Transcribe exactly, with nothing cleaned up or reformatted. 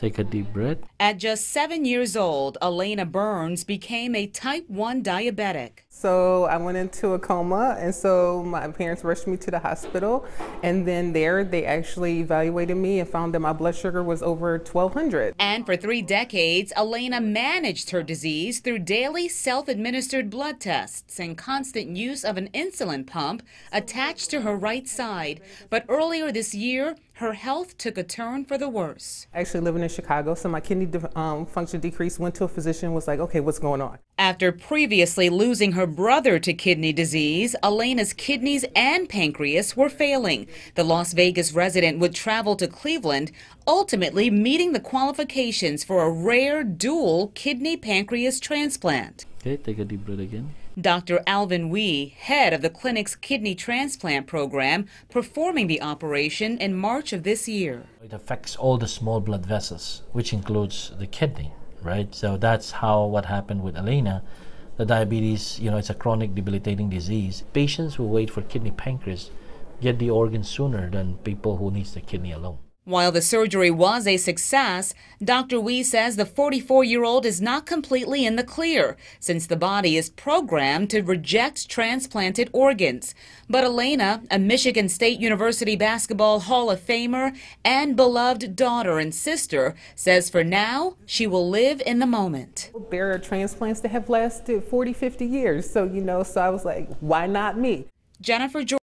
Take a deep breath. At just seven years old, Alana Burns became a type one diabetic. So I went into a coma, and so my parents rushed me to the hospital, and then there they actually evaluated me and found that my blood sugar was over twelve hundred. And for three decades, Alana managed her disease through daily self-administered blood tests and constant use of an insulin pump attached to her right side. But earlier this year, her health took a turn for the worse. Actually living in Chicago, so my kidney um, function decreased, went to a physician, was like, okay, what's going on? After previously losing her brother to kidney disease, Alana's kidneys and pancreas were failing. The Las Vegas resident would travel to Cleveland, ultimately meeting the qualifications for a rare dual kidney-pancreas transplant. Okay, take a deep breath again. Doctor Alvin Wee, head of the clinic's kidney transplant program, performing the operation in March of this year. It affects all the small blood vessels, which includes the kidney, right? So that's how what happened with Alana. The diabetes, you know, it's a chronic debilitating disease. Patients who wait for kidney-pancreas get the organ sooner than people who needs the kidney alone. While the surgery was a success, Doctor Wee says the forty-four-year-old is not completely in the clear, since the body is programmed to reject transplanted organs. But Alana, a Michigan State University Basketball Hall of Famer and beloved daughter and sister, says for now, she will live in the moment. There are transplants that have lasted forty, fifty years, so, you know, so I was like, why not me? Jennifer